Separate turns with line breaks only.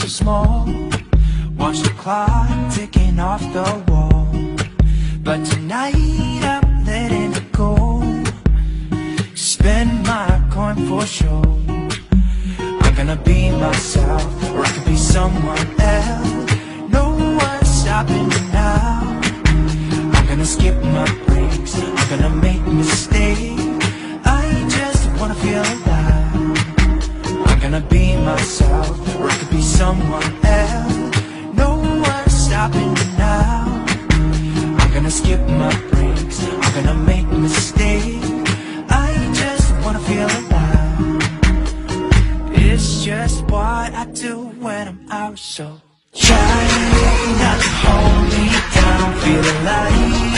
so small. Watch the clock ticking off the wall. But tonight I'm letting it go. Spend my coin for sure. I'm gonna be myself, or I could be someone else. No one's stopping me now. I'm gonna skip my breaks, I'm gonna make mistakes. I just wanna feel alive. I'm gonna be myself, or I could be someone else. No one's stopping me now. I'm gonna skip my breaks, I'm gonna make mistakes. I just wanna feel alive. It's just what I do when I'm out, so try not to hold me down. Feel alive.